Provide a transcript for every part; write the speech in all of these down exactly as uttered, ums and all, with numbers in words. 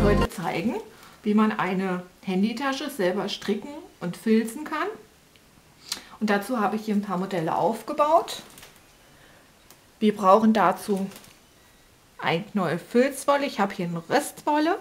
heute zeigen, wie man eine Handytasche selber stricken und filzen kann. Und dazu habe ich hier ein paar Modelle aufgebaut. Wir brauchen dazu ein Knäuel Filzwolle. Ich habe hier eine Restwolle.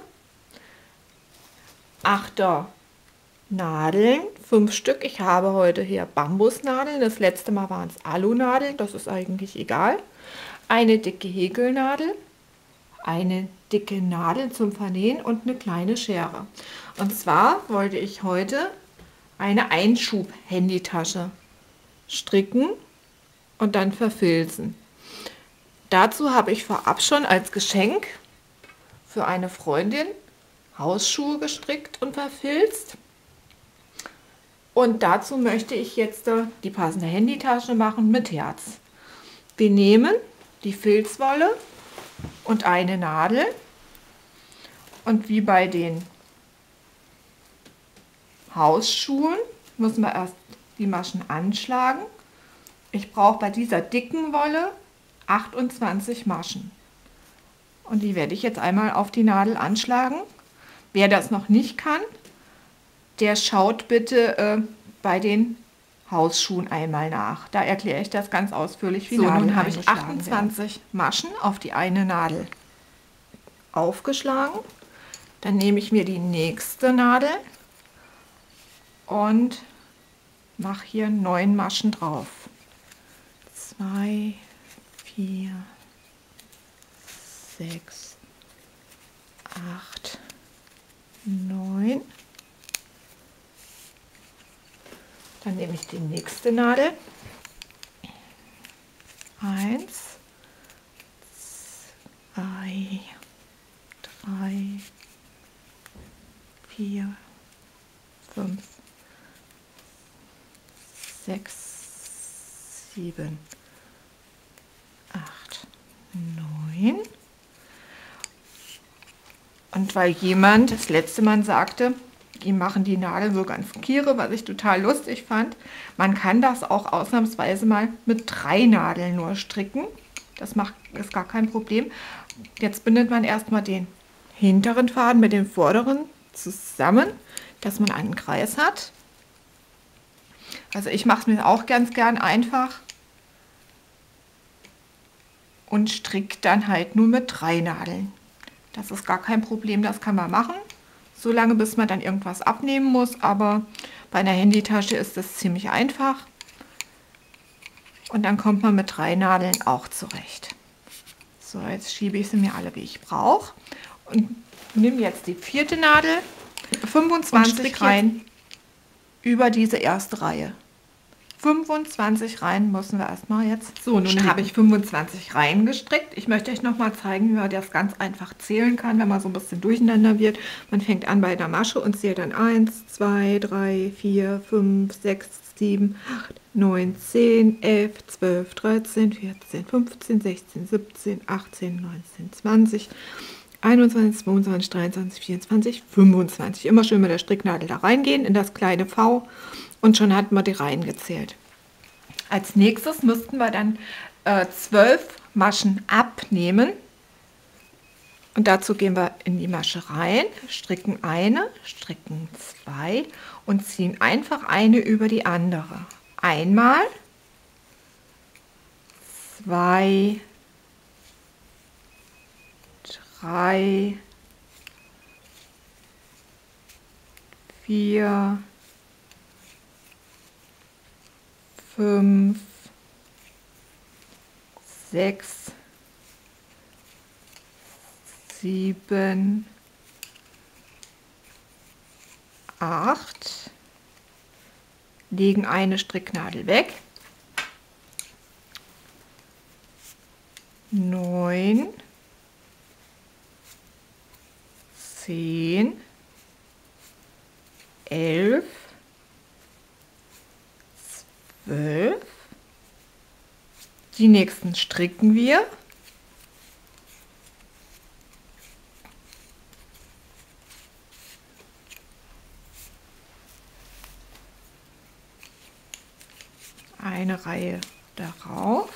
Achter Nadeln, fünf Stück. Ich habe heute hier Bambusnadeln. Das letzte Mal waren es Alunadeln. Das ist eigentlich egal. Eine dicke Häkelnadel, eine dicke Nadel zum Vernähen und eine kleine Schere. Und zwar wollte ich heute eine Einschub-Handytasche stricken und dann verfilzen. Dazu habe ich vorab schon als Geschenk für eine Freundin Hausschuhe gestrickt und verfilzt. Und dazu möchte ich jetzt die passende Handytasche machen mit Herz. Wir nehmen die Filzwolle und eine Nadel und wie bei den Hausschuhen müssen wir erst die Maschen anschlagen. Ich brauche bei dieser dicken Wolle achtundzwanzig Maschen und die werde ich jetzt einmal auf die Nadel anschlagen. Wer das noch nicht kann, der schaut bitte äh, bei den Hausschuhen einmal nach. Da erkläre ich das ganz ausführlich, wie so, Nadeln nun habe ich achtundzwanzig werden. Maschen auf die eine Nadel aufgeschlagen. Dann nehme ich mir die nächste Nadel und mache hier neun Maschen drauf. Zwei, vier, sechs, acht, neun. Dann nehme ich die nächste Nadel. Eins, zwei, drei, vier, fünf, sechs, sieben, acht, neun. Und weil jemand das letzte Mal sagte, die machen die Nadel so ganz kiere, was ich total lustig fand. Man kann das auch ausnahmsweise mal mit drei Nadeln nur stricken. Das macht, ist gar kein Problem. Jetzt bindet man erstmal den hinteren Faden mit dem vorderen zusammen, dass man einen Kreis hat. Also ich mache es mir auch ganz gern einfach und stricke dann halt nur mit drei Nadeln. Das ist gar kein Problem, das kann man machen. So lange, bis man dann irgendwas abnehmen muss, aber bei einer Handytasche ist das ziemlich einfach. Und dann kommt man mit drei Nadeln auch zurecht. So, jetzt schiebe ich sie mir alle, wie ich brauche. Und nehme jetzt die vierte Nadel, fünfundzwanzig rein über diese erste Reihe. fünfundzwanzig Reihen müssen wir erstmal jetzt. So, nun habe ich fünfundzwanzig Reihen gestrickt. Ich möchte euch noch mal zeigen, wie man das ganz einfach zählen kann, wenn man so ein bisschen durcheinander wird. Man fängt an bei der Masche und zählt dann eins, zwei, drei, vier, fünf, sechs, sieben, acht, neun, zehn, elf, zwölf, dreizehn, vierzehn, fünfzehn, sechzehn, siebzehn, achtzehn, neunzehn, zwanzig, einundzwanzig, zweiundzwanzig, dreiundzwanzig, vierundzwanzig, fünfundzwanzig. Immer schön mit der Stricknadel da reingehen in das kleine V. Und schon hatten wir die Reihen gezählt. Als nächstes müssten wir dann äh, zwölf Maschen abnehmen. Und dazu gehen wir in die Masche rein, stricken eine, stricken zwei und ziehen einfach eine über die andere. Einmal, zwei, drei, vier, fünf, sechs, sieben, acht, legen eine Stricknadel weg, neun, zehn, elf, zwölf. Die nächsten stricken wir. Eine Reihe darauf.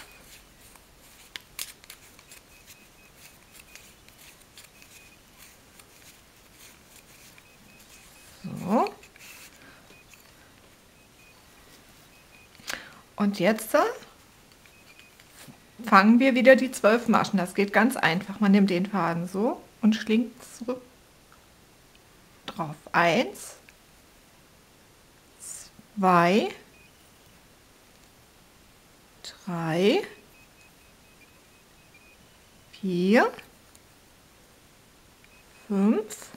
Und jetzt äh, fangen wir wieder die zwölf Maschen. Das geht ganz einfach. Man nimmt den Faden so und schlingt zurück drauf. Eins, zwei, drei, vier, fünf,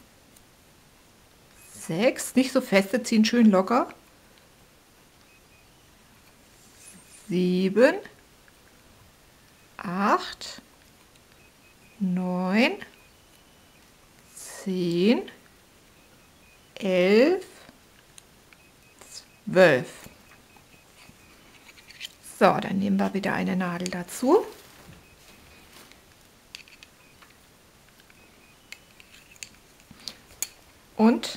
sechs, nicht so feste ziehen, schön locker, sieben, acht, neun, zehn, elf, zwölf. So, dann nehmen wir wieder eine Nadel dazu. Und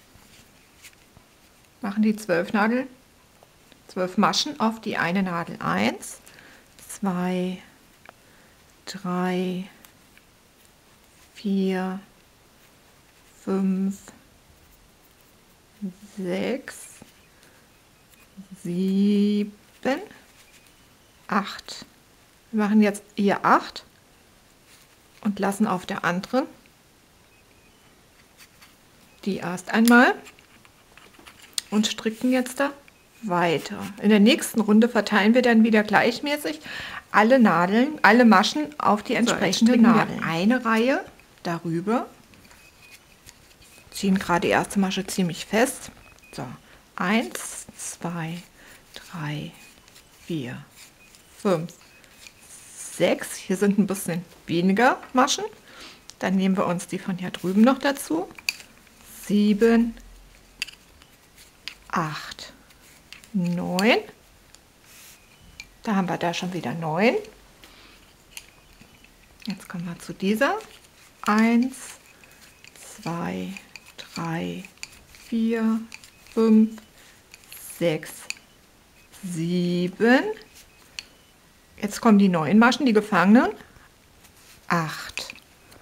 machen die zwölf Nadeln, zwölf Maschen auf die eine Nadel. Eins, zwei, drei, vier, fünf, sechs, sieben, acht. Wir machen jetzt hier acht und lassen auf der anderen die erst einmal und stricken jetzt da weiter. In der nächsten Runde verteilen wir dann wieder gleichmäßig alle Nadeln, alle Maschen auf die entsprechende So, Nadel. Eine Reihe darüber, ziehen gerade die erste Masche ziemlich fest. So, eins, zwei, drei, vier, fünf, sechs. Hier sind ein bisschen weniger Maschen. Dann nehmen wir uns die von hier drüben noch dazu. sieben, acht, neun. Da haben wir da schon wieder neun. Jetzt kommen wir zu dieser. eins, zwei, drei, vier, fünf, sechs, sieben. Jetzt kommen die neuen Maschen, die gefangenen. acht,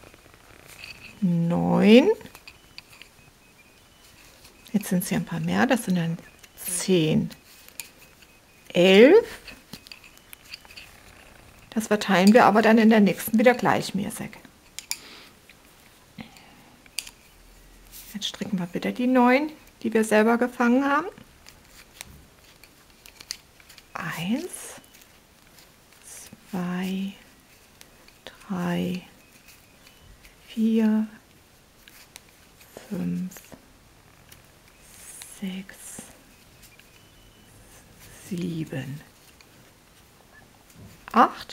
neun. Jetzt sind es hier ein paar mehr, das sind dann zehn, elf. Das verteilen wir aber dann in der nächsten wieder gleichmäßig. Jetzt stricken wir wieder die neun, die wir selber gefangen haben. Eins, zwei, drei, vier, fünf, sechs, sieben, acht.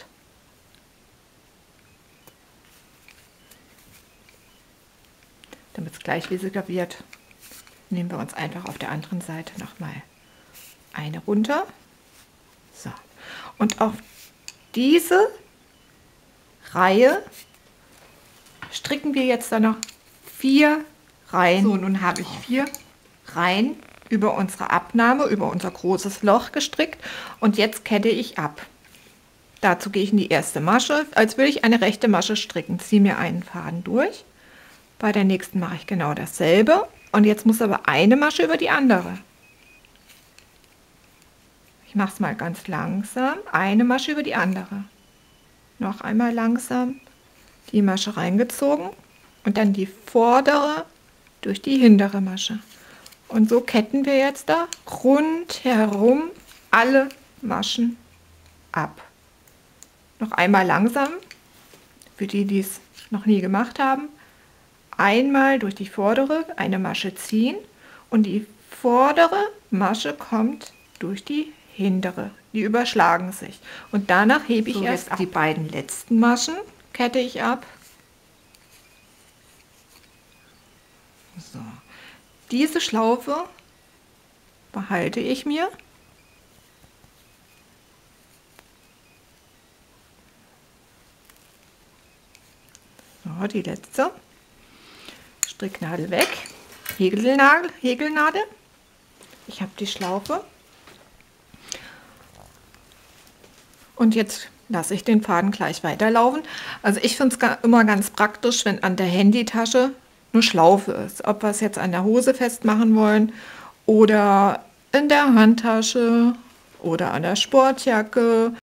Damit es gleichmäßiger wird, nehmen wir uns einfach auf der anderen Seite nochmal eine runter. So. Und auf diese Reihe stricken wir jetzt dann noch vier Reihen. So, nun habe ich vier Reihen über unsere Abnahme, über unser großes Loch gestrickt und jetzt kette ich ab. Dazu gehe ich in die erste Masche, als würde ich eine rechte Masche stricken. Ziehe mir einen Faden durch. Bei der nächsten mache ich genau dasselbe und jetzt muss aber eine Masche über die andere. Ich mache es mal ganz langsam, eine Masche über die andere. Noch einmal langsam die Masche reingezogen und dann die vordere durch die hintere Masche. Und so ketten wir jetzt da rundherum alle Maschen ab. Noch einmal langsam, für die, die es noch nie gemacht haben. Einmal durch die vordere eine Masche ziehen und die vordere Masche kommt durch die hintere. Die überschlagen sich. Und danach hebe ich so erst ab. Die beiden letzten Maschen kette ich ab. So. Diese Schlaufe behalte ich mir. So, die letzte. Stricknadel weg. Häkelnadel, Häkelnadel. Ich habe die Schlaufe. Und jetzt lasse ich den Faden gleich weiterlaufen. Also ich finde es immer ganz praktisch, wenn an der Handytasche eine Schlaufe ist. Ob wir es jetzt an der Hose festmachen wollen oder in der Handtasche oder an der Sportjacke